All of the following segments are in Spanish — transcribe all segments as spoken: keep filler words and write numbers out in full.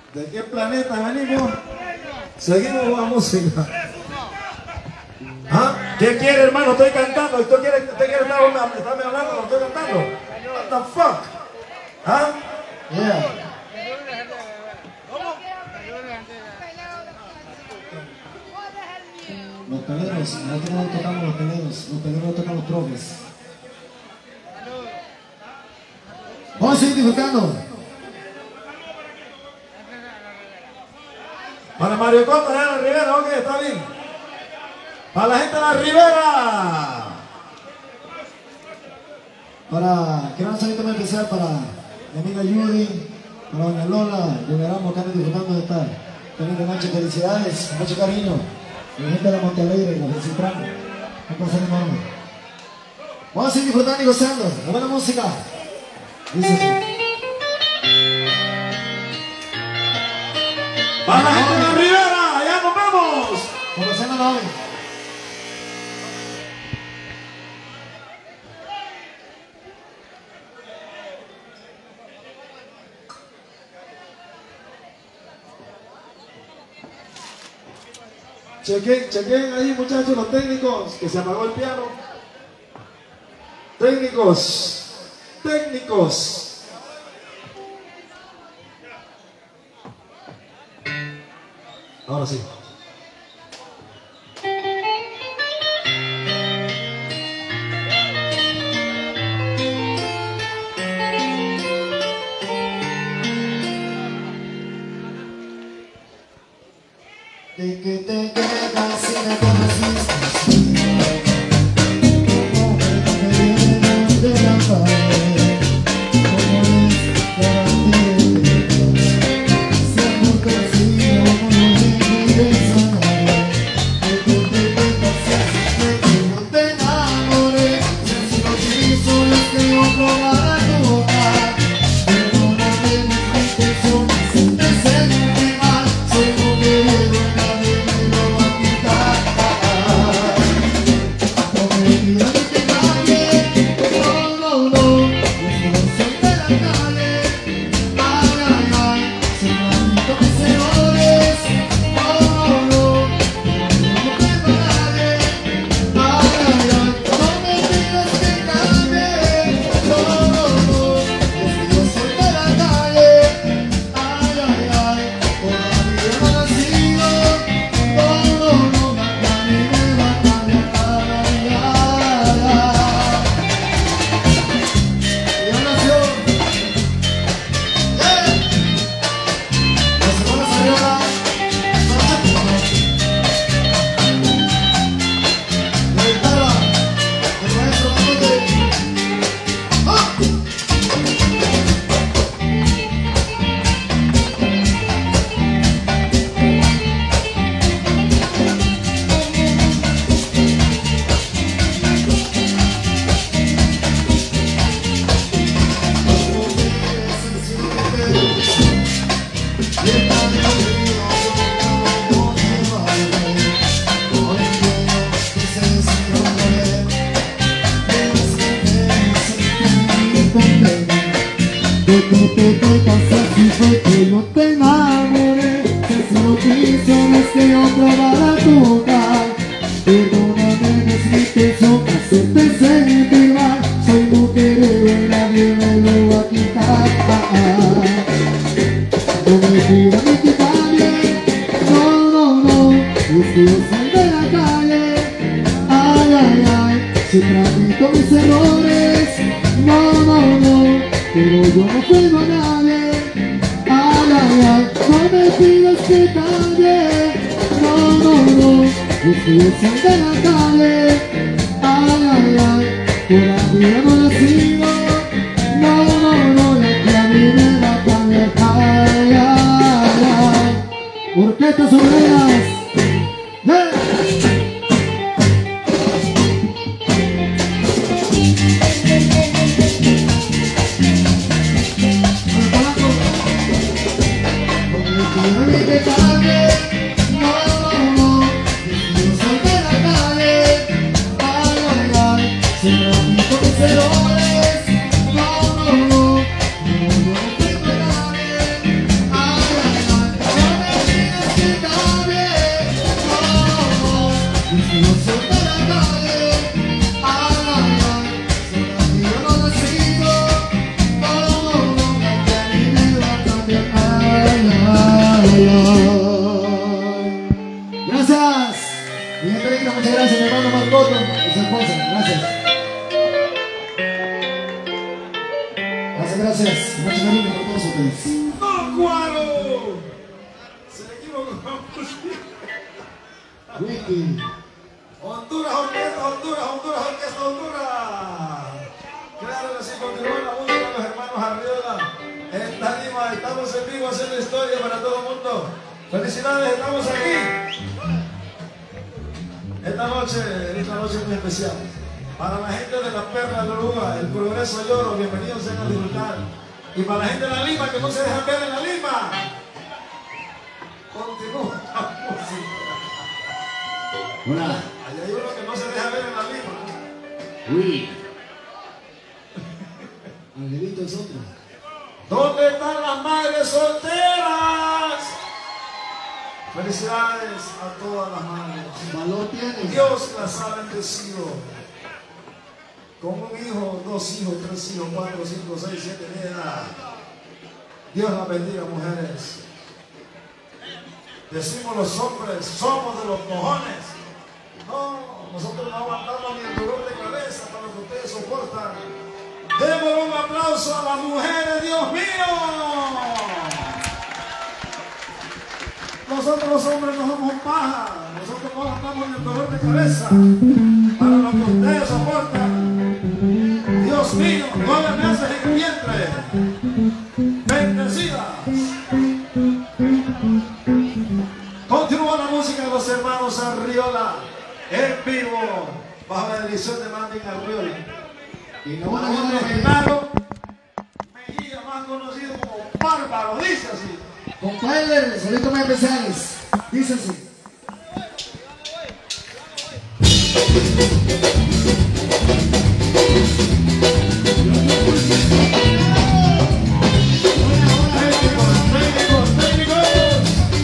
¿De qué planeta venimos? Seguimos con la música. ¿Ah? ¿Qué quiere, hermano? Estoy cantando. ¿Usted quiere, usted quiere estar una, estarme hablando cuando estoy cantando? What the fuck? ¿Ah? Yeah. Los peleros, nosotros no tocamos los peleros, los peleros tocan los profes. Vamos a seguir disfrutando. Para Mario Costa, de la Ribera, ok, está bien. Para la gente de la Ribera. Para, quiero un saludo muy especial para mi amiga Judy, para doña Lola, Lloramos, que están disfrutando de estar. Feliz noche, felicidades, mucho cariño. La gente de la Montalegre, la Felicitamos. Un placer enorme. Vamos a seguir disfrutando y gozando de buena música. Dice así. Para la gente de la Ribera, allá nos vemos. Conociendo a Novi. Chequen, chequen ahí, muchachos, los técnicos, que se apagó el piano. Técnicos, técnicos. Ahora sí. De que te quedas si me conociste, como me vienen de la pared, como es para ti, si amor consigo no me regresaré, de que te quedas de que no te enamoré, si así lo quiso es que yo probara tu boca, perdóname mis intenciones, si te sentí mal, soy mujeriego. Orquestas Obreras. Ay, ay, ay. aplauso, please. ¡No, Cuaro! Se equivocó. Ricky. Honduras, orquesta, Honduras, Honduras, orquesta, Honduras. Claro que sí, continúa la música de los hermanos Arriola. En Tarima, estamos en vivo haciendo historia para todo el mundo. Felicidades, estamos aquí. Esta noche, esta noche muy especial. Para la gente de la Perla de Oruga, el Progreso Lloro, bienvenidos sean a disfrutar. Y para la gente de la Lima, que no se dejan ver en la Lima. Continúa la música. Hola. Allá hay uno que no se deja ver en la Lima. Uy. Angelito es otro. ¿Dónde están las madres solteras? Felicidades a todas las madres. Valor tienes. Dios las ha bendecido. Con un hijo, dos hijos, tres hijos, cuatro, cinco, seis, siete, diez. Dios las bendiga, mujeres. Decimos los hombres, somos de los cojones. No, nosotros no aguantamos ni el dolor de cabeza para lo que ustedes soportan. Démosle un aplauso a las mujeres, Dios mío. Nosotros los hombres no somos paja. Nosotros no aguantamos ni el dolor de cabeza para lo que ustedes soportan. Dios mío, nueve meses en el vientre. Bendecidas. Continúa la música de los hermanos Arriola en vivo bajo la dirección de Mandy Arriola. Y no Una van a voz de ganar. Genaro Mejía, más conocido como Bárbaro, dice así. Compadre, saludos más especiales. Dice así. Técnicos, técnicos, técnicos.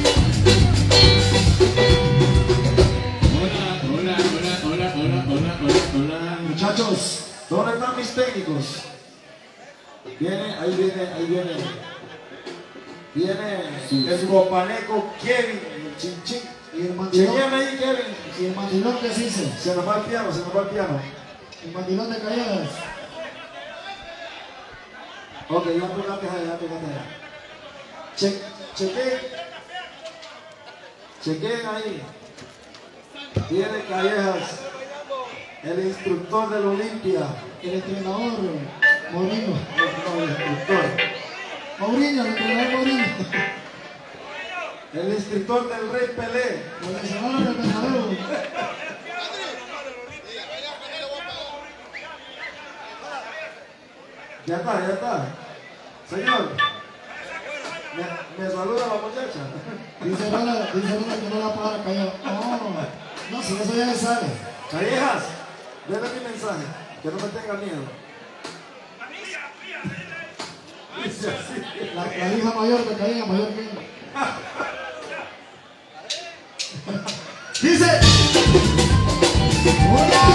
Hola, hola, hola, hola, hola, hola, hola, hola. Muchachos, ¿dónde están mis técnicos? Viene, ahí viene, ahí viene. Viene el guapaneco Kevin, el chinchín. Y el mandilón. Chequéame ahí, Kevin. Y el mandilón que se dice. Se nos va el piano, se nos va el piano. El mandilón de Calladas. Ok, ya tocaste allá, ya tocaste allá. Che, chequen. Chequen ahí. Viene Callejas, el instructor del Olimpia. El entrenador Mourinho. No, no, el instructor. Mourinho, el entrenador Mourinho. El instructor del Rey Pelé. El entrenador del Bernabéu. Ya está, ya está. Señor, me, me saluda la muchacha. Dice Rola, dice Rola que no la para Callado. No, no, si eso ya le sale. Callejas, déle mi mensaje, que no me tenga miedo. Dice así. La, la hija mayor de Callejas, mayor que ella. Dice. ¡Hola!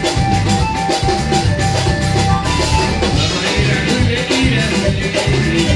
Hola,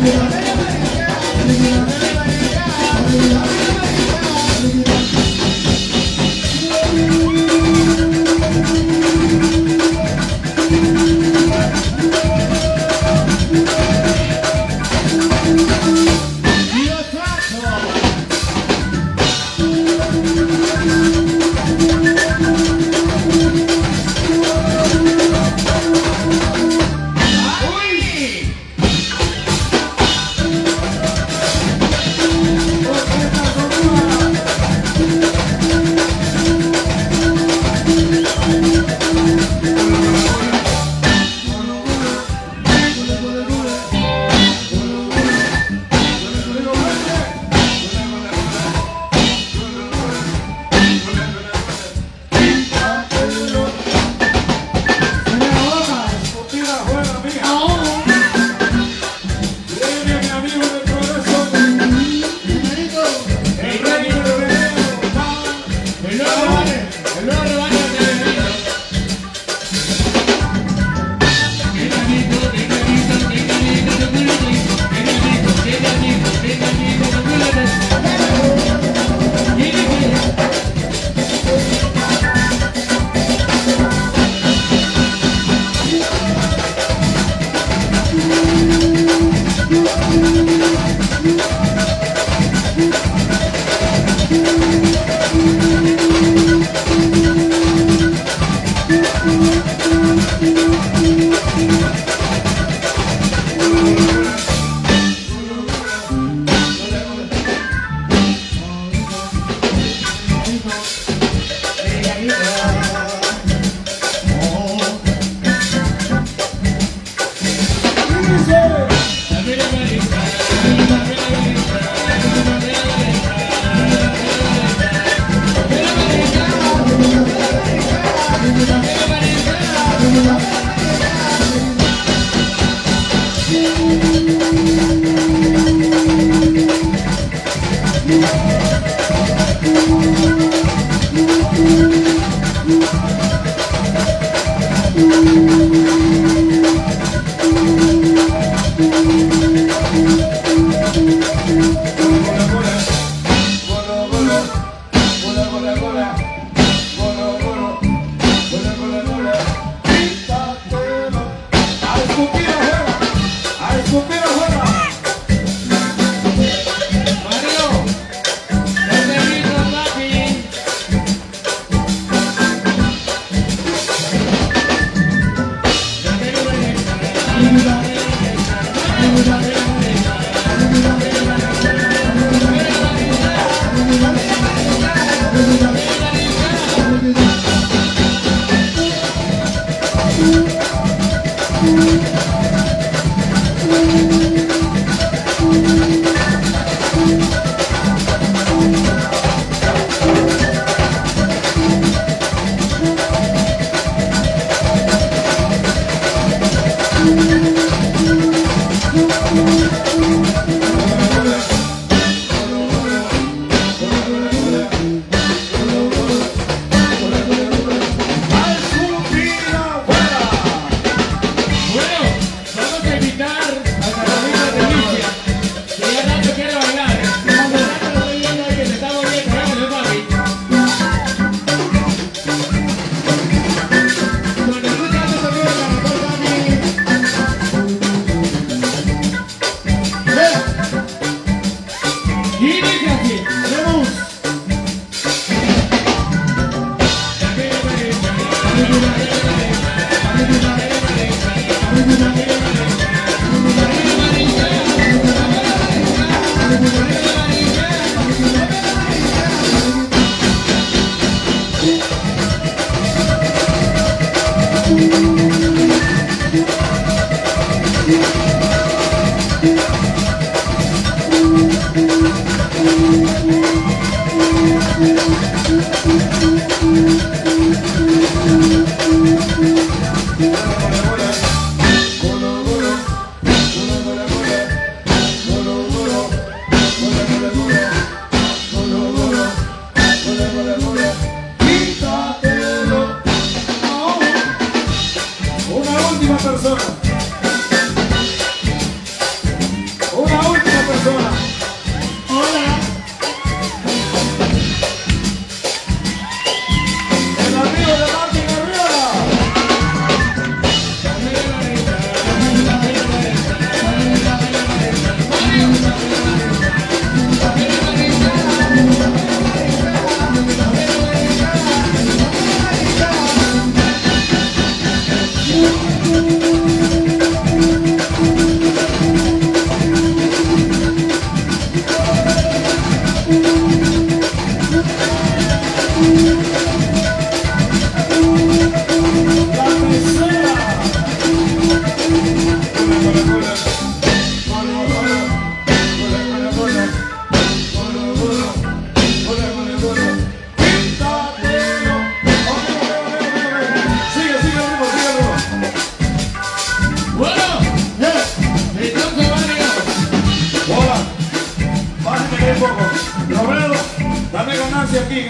Una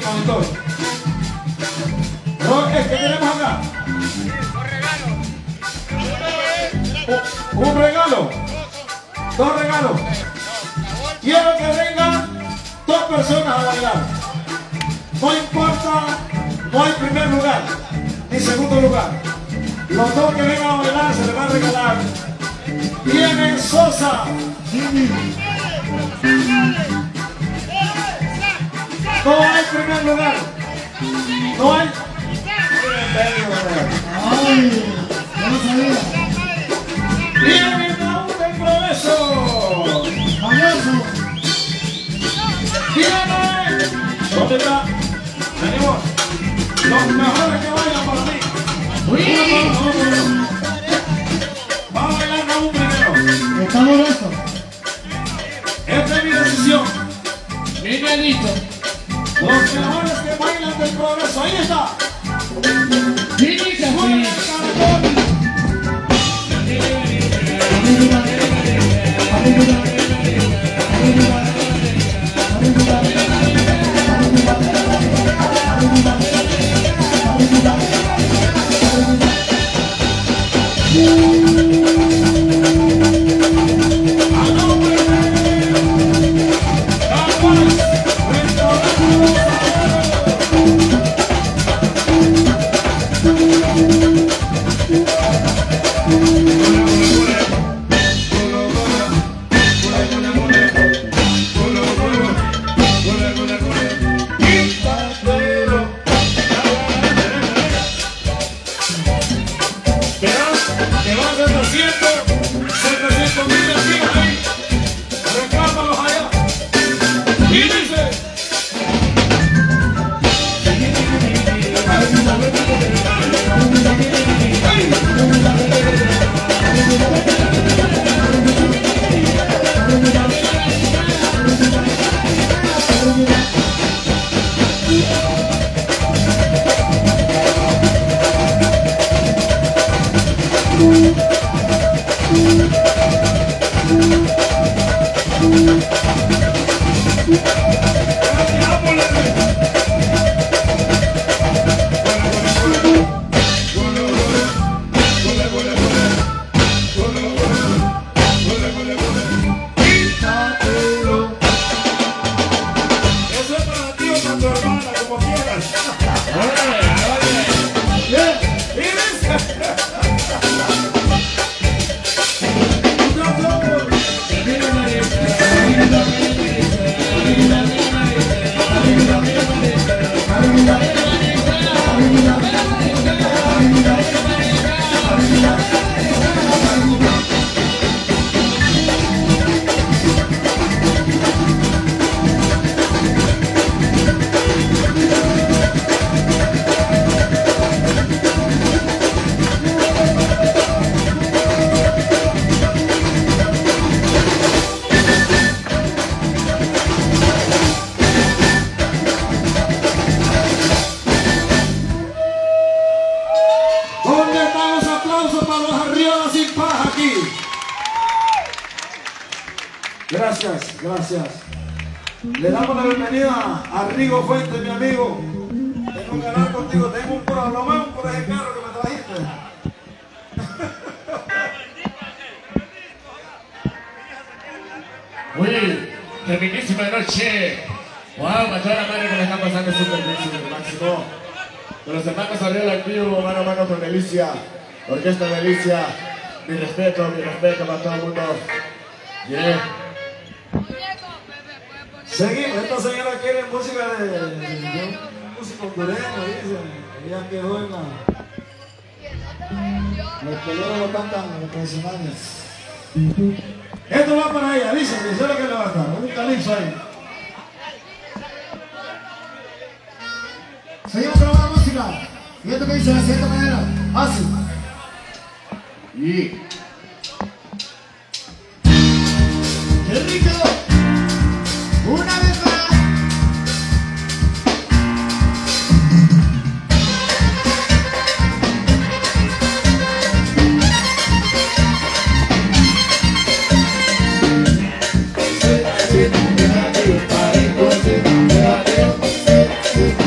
monitor. No, es que tenemos acá. Un, un regalo. Dos regalos. Quiero que vengan dos personas a bailar. No importa, no hay primer lugar ni segundo lugar. Los dos que vengan a bailar se les va a regalar. Viene Sosa. No hay primer lugar. No hay. Ay, ya lo sabía. Viene Raúl del Progreso. Mañoso. Viene. ¿Dónde está? Venimos. Los mejores que bailan para mí. Vamos a bailar Raúl primero. Estamos listos. Esta es mi decisión. Miguelito. Los mejores que bailan del Progreso. Ahí está. Ginita, Suena el sí. caracol. A nombre de Aguas Restaurante. Gracias, gracias. Le damos la bienvenida a Rigo Fuentes, mi amigo. Tengo que hablar contigo, tengo un problema por ese carro que me trajiste. Uy, tremendísima noche. Wow, a toda la madre que me está pasando súper bien, súper máximo. Con los hermanos Arriola activo, mano a mano con Delicia. Orquesta Delicia. Mi respeto, mi respeto para todo el mundo. Yeah. Seguimos, esta señora quiere música de, de, de un músico hondureño, dice. Ella quedó en la... Los peleros lo cantan los profesionales. Esto va para ella, dice, dice lo que le va a dar. Un calipso ahí. Seguimos con la música. Y esto que dice de la siguiente manera. Así. Y... ¡Qué rico! Una vez más. Sí, sí, sí, sí, sí, sí, sí, sí, sí, sí, sí, sí,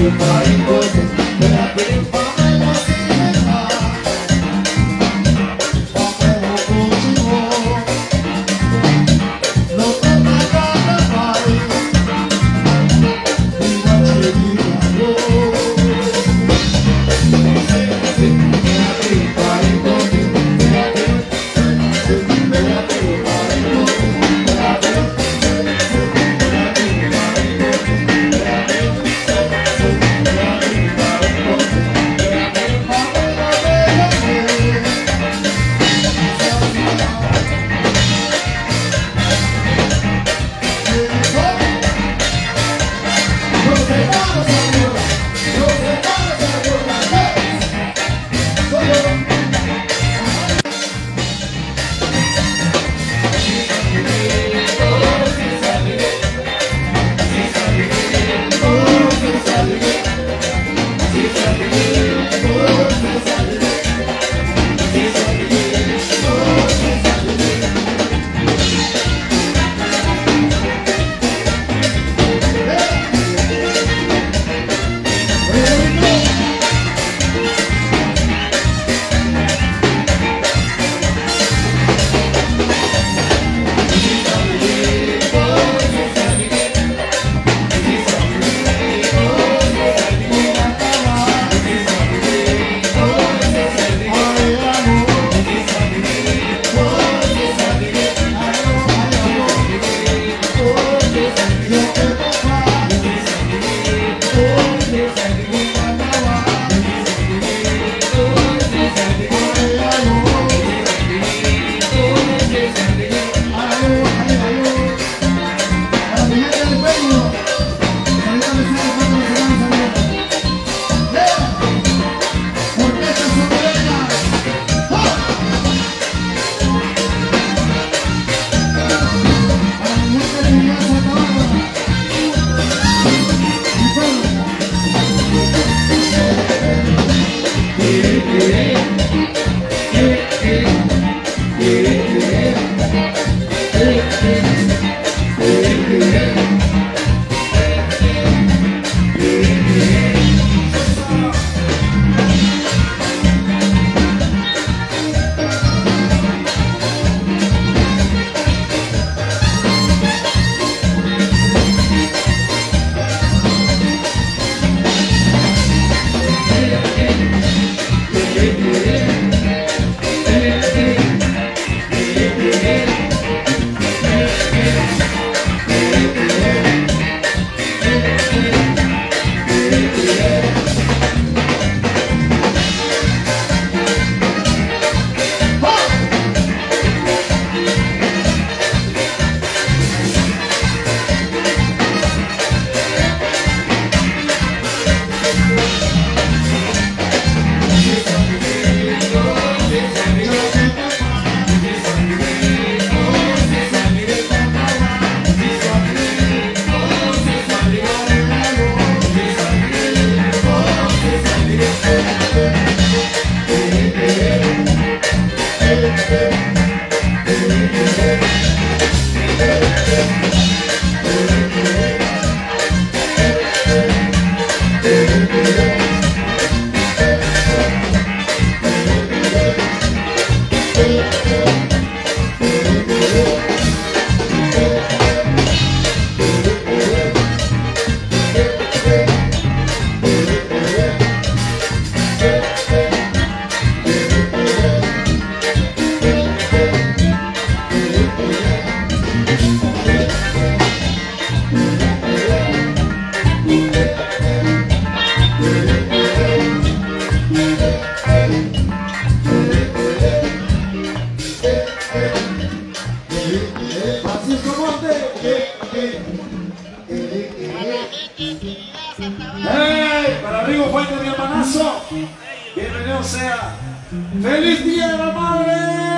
¡Hey! Para Rigo Fuente, mi hermanazo. Bienvenido sea. ¡Feliz Día de la Madre!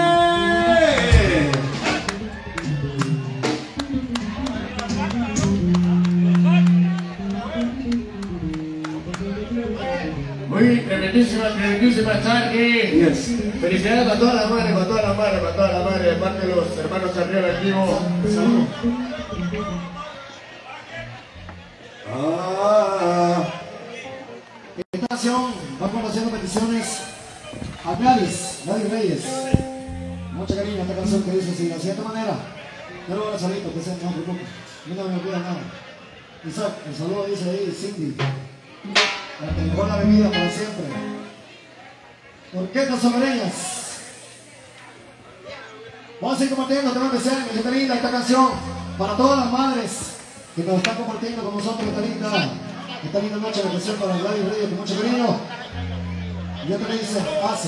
Muy tremendísima, tremendísima tarde. Yes. Felicidades a todas las madres, para todas las madres, para todas las madres, de parte de los hermanos Arriola Activo. Salud. Ah, canción va complaciendo peticiones a Gladys, Gladys Reyes. Mucha cariño esta canción que dice así, de cierta manera. Yo lo voy a salito, que sea, no me preocupe. A mí no me olvida nada. Isaac, el saludo dice ahí, Cindy. La que dejó la bebida para siempre. Orquestas Somereñas. Vamos a seguir compartiendo temas especiales, que está linda esta canción para todas las madres que nos están compartiendo con nosotros esta linda, esta linda noche de canción para Gladys Reyes con mucho cariño. Y otra que dice, pase.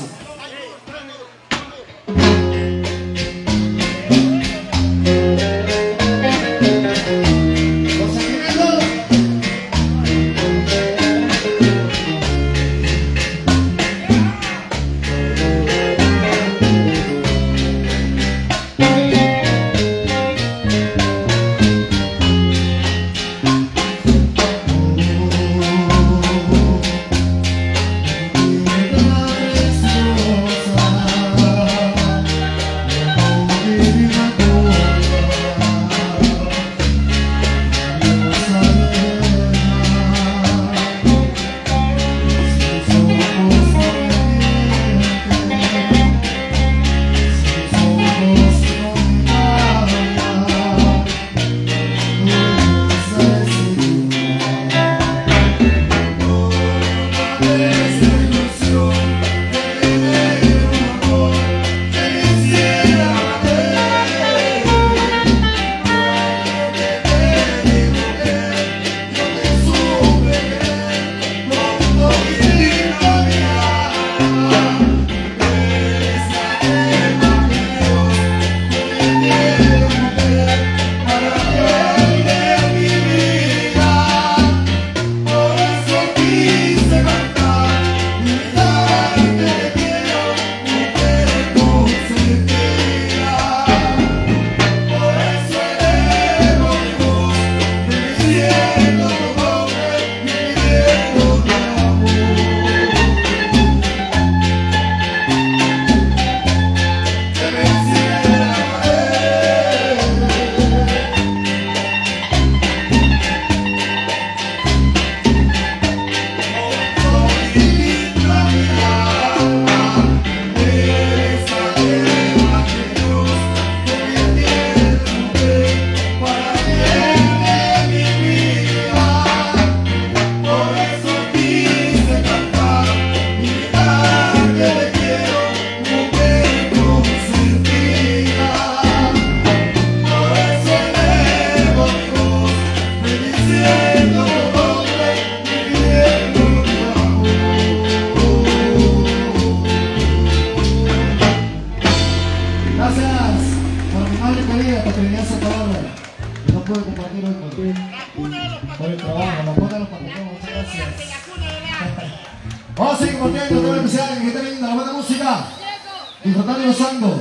Vamos a seguir compartiendo todo el especial que está linda, la buena música. Disfrutando y gozando.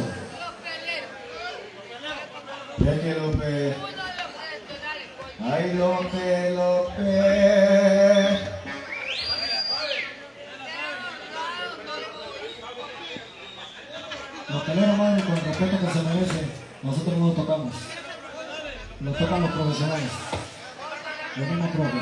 Peque López. Ay, López, López. Los peleros, madre, con el respeto que se merece, nosotros no lo tocamos. Lo tocan los profesionales. Lo mismo propio.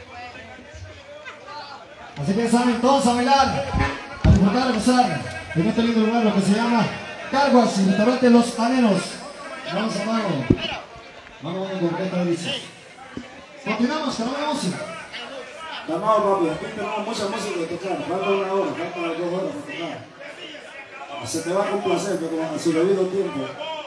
Así que saben todos a bailar, a disfrutar, a gozar en este lindo lugar, lo que se llama Carguas y restaurante Los Aneros. Vamos a mano. Vamos a con completa delicia. Continuamos con la música. Calmado, papi, aquí tenemos mucha música que tocar. Falta una hora, falta dos horas para tocar. Se te va a complacer, pero a su debido tiempo.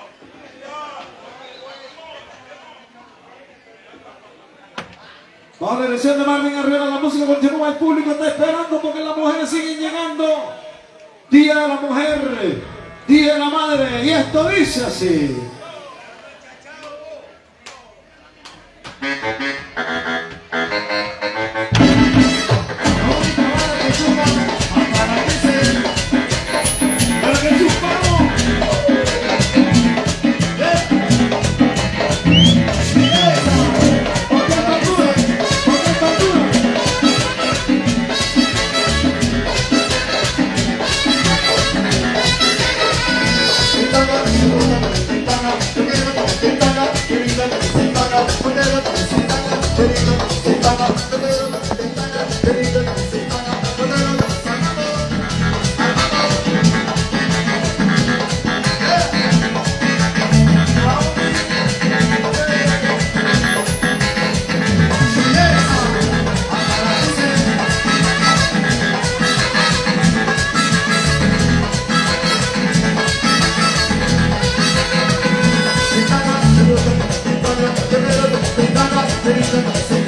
Vamos a regresar de Marvin Arriola, la música continúa, el público está esperando porque las mujeres siguen llegando. Día de la mujer, Día de la madre, y esto dice así. Thank you. más, triste más,